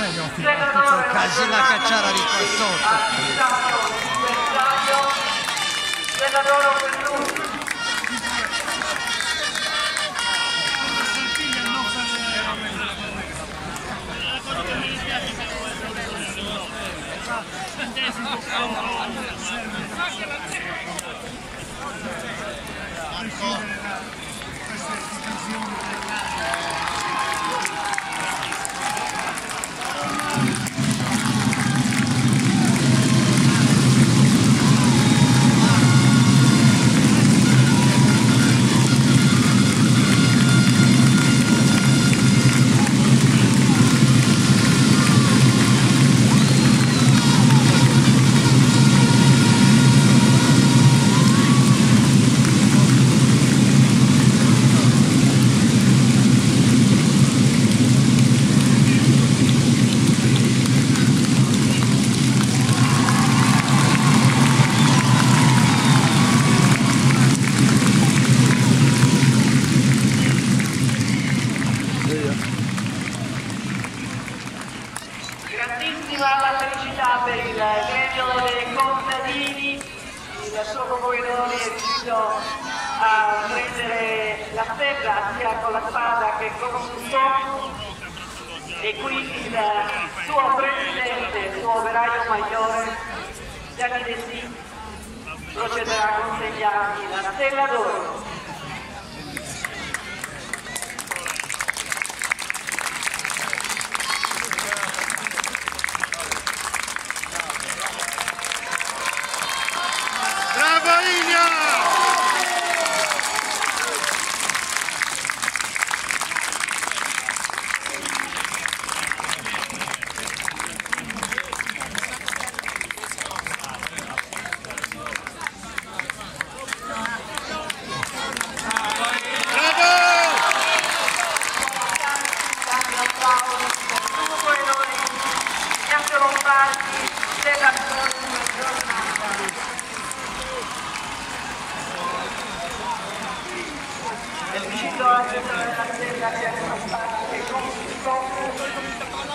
meglio casi la cacciara di qua sotto. Grandissima la felicità per il gremio dei contadini, il suo procuratore è riuscito a prendere la stella sia con la spada che con un fusto e qui il suo presidente, il suo operaio maggiore, Gianni De Sì, procederà a consegnargli la stella d'oro. Della prossima giornata. È riuscito a prendere la stella che è stata